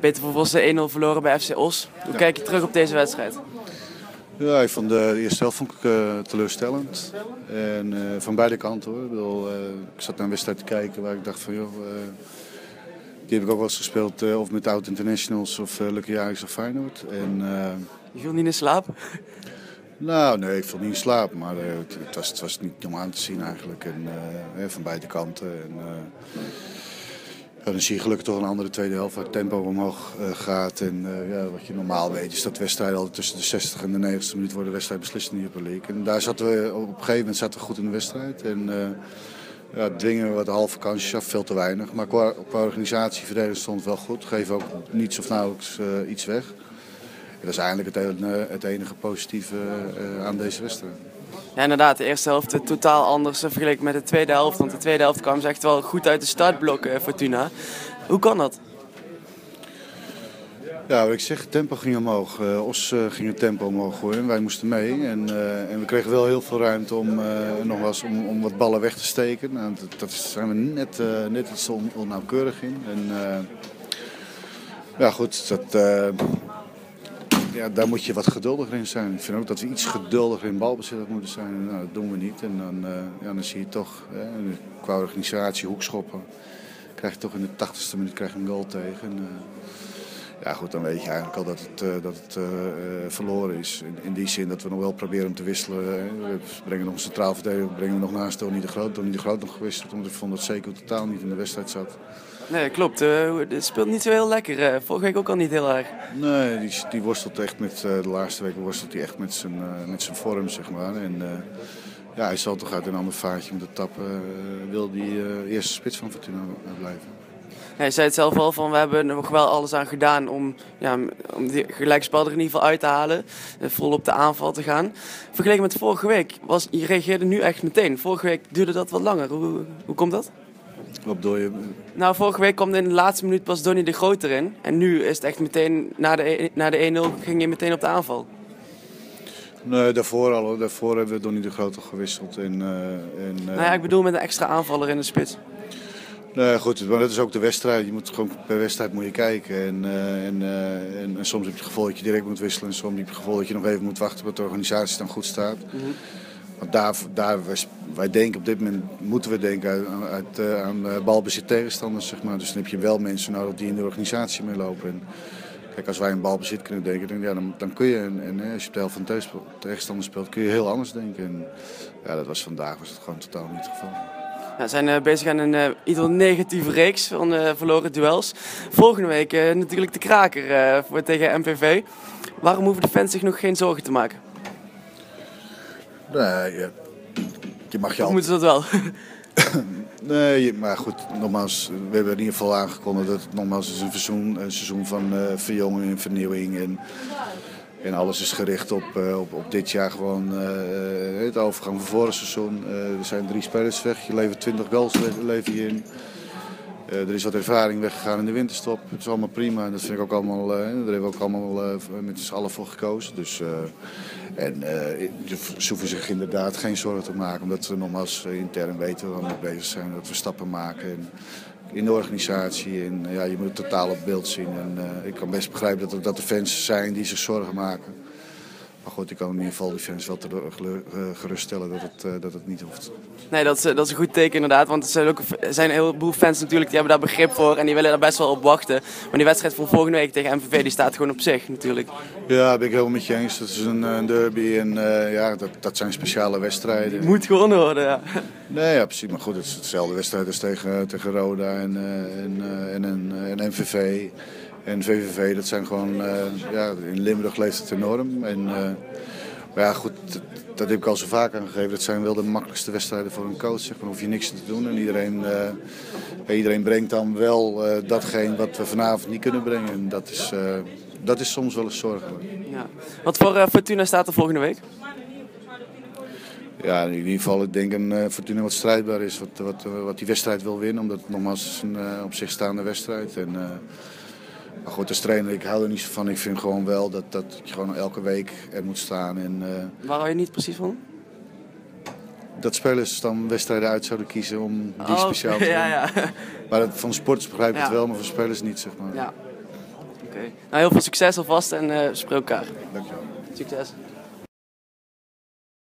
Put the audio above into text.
Peter van Vossen 1-0 verloren bij FC Os. Hoe kijk je terug op deze wedstrijd? Ja, ik vond de eerste helft teleurstellend. En van beide kanten hoor. Ik zat naar een wedstrijd te kijken waar ik dacht van joh, die heb ik ook wel eens gespeeld of met oud internationals of Lucky Ajax of Feyenoord. Je viel niet in slaap? Nou nee, ik viel niet in slaap, maar het was niet normaal aan te zien eigenlijk. Van beide kanten. Dan zie je gelukkig toch een andere tweede helft waar het tempo omhoog gaat. Wat je normaal weet is dat wedstrijden altijd tussen de 60 en de 90ste minuut worden wedstrijd beslist in de Europa League. En daar zaten we op een gegeven moment goed in de wedstrijd. Dwingen we wat halve kansjes af, veel te weinig. Maar qua organisatie, verdediging stond het wel goed. Geven ook niets of nauwelijks iets weg. En dat is eigenlijk het enige positieve aan deze wedstrijd. Ja, inderdaad. De eerste helft totaal anders vergeleken met de tweede helft. Want de tweede helft kwam ze echt wel goed uit de startblokken, Fortuna. Hoe kan dat? Ja, wat ik zeg, het tempo ging omhoog. Os ging het tempo omhoog gooien. Wij moesten mee. En we kregen wel heel veel ruimte om wat ballen weg te steken. Nou, dat zijn we net iets onnauwkeurig in. Daar moet je wat geduldiger in zijn. Ik vind ook dat we iets geduldiger in balbezit moeten zijn. Nou, dat doen we niet. En dan zie je toch, qua organisatie, hoekschoppen. Krijg je toch in de 80ste minuut een goal tegen. Dan weet je eigenlijk al dat het verloren is. In die zin dat we nog wel proberen om te wisselen. We brengen nog een centraal verdediger, nog naast Donny de Groot. Donny de Groot nog gewisseld, omdat ik vond dat zeker totaal niet in de wedstrijd zat. Nee, klopt. Het speelt niet zo heel lekker. Vorige week ook al niet heel erg. Nee, die worstelt echt de laatste weken worstelt hij echt met zijn vorm, zeg maar. Hij zal toch uit een ander vaartje moeten tappen. Wil die eerste spits van Fortuna blijven. Ja, je zei het zelf al, van we hebben er nog wel alles aan gedaan om die gelijkspel er in ieder geval uit te halen. Vol op de aanval te gaan. Vergeleken met vorige week, je reageerde nu echt meteen. Vorige week duurde dat wat langer. Hoe komt dat? Wat bedoel je? Nou, vorige week kwam in de laatste minuut pas Donny de Groot erin. En nu is het echt meteen, na de 1-0 ging je meteen op de aanval. Nee, daarvoor hebben we Donny de Groot al gewisseld. Ik bedoel met een extra aanvaller in de spits. Nee, goed, maar dat is ook de wedstrijd. Je moet gewoon per wedstrijd moet je kijken. En soms heb je het gevoel dat je direct moet wisselen. En soms heb je het gevoel dat je nog even moet wachten tot de organisatie dan goed staat. Mm-hmm. Want wij denken op dit moment, moeten we denken aan balbezit tegenstanders, zeg maar. Dus dan heb je wel mensen nodig die in de organisatie meelopen. En kijk, als wij een balbezit kunnen denken, dan kun je, als je op de helft van de tegenstander speelt, kun je heel anders denken. Vandaag was het gewoon totaal niet het geval. We zijn bezig aan een ieder negatieve reeks van verloren duels. Volgende week natuurlijk de kraker tegen MVV. Waarom hoeven de fans zich nog geen zorgen te maken? Nee, je mag je of moeten ze dat wel? Nee, maar goed, nogmaals, we hebben in ieder geval aangekondigd dat het nogmaals is een seizoen van verjonging en vernieuwing. En alles is gericht op dit jaar gewoon het overgang van vorig seizoen. Er zijn 3 spelers weg, je levert 20 goals lever je in. Er is wat ervaring weggegaan in de winterstop. Het is allemaal prima en dat vind ik ook allemaal, daar hebben we ook allemaal met z'n allen voor gekozen. Ze hoeven zich inderdaad geen zorgen te maken, omdat we nogmaals intern weten waar we mee bezig zijn. Dat we stappen maken in de organisatie en je moet het totaal op beeld zien. Ik kan best begrijpen dat er fans zijn die zich zorgen maken. Maar goed, ik kan in ieder geval de fans wel geruststellen dat het niet hoeft. Nee, dat is een goed teken inderdaad. Want er zijn een heleboel fans natuurlijk die hebben daar begrip voor en die willen daar best wel op wachten. Maar die wedstrijd van volgende week tegen MVV die staat gewoon op zich natuurlijk. Ja, ben ik helemaal met je eens. Dat is een derby en dat zijn speciale wedstrijden. Het moet gewonnen worden, ja. Nee, ja, precies. Maar goed, het is hetzelfde wedstrijd als tegen Roda en MVV. En VVV, dat zijn gewoon, in Limburg leeft het enorm. Dat heb ik al zo vaak aangegeven. Dat zijn wel de makkelijkste wedstrijden voor een coach. Zeg maar, hoef je niks te doen. En iedereen brengt dan wel datgene wat we vanavond niet kunnen brengen. En dat is soms wel eens zorgelijk. Ja. Wat voor Fortuna staat er volgende week? Ja, in ieder geval, ik denk een Fortuna wat strijdbaar is. Wat die wedstrijd wil winnen. Omdat het nogmaals een op zich staande wedstrijd is. Maar goed, als trainer, ik hou er niet zo van. Ik vind gewoon wel dat je gewoon elke week er moet staan. Waar hou je niet precies van? Dat spelers dan wedstrijden uit zouden kiezen om die speciaal te doen. Ja. Maar van sporters begrijp ik het wel, maar van spelers niet, zeg maar. Ja. Oké. Nou, heel veel succes alvast en we spreken elkaar. Dankjewel. Succes.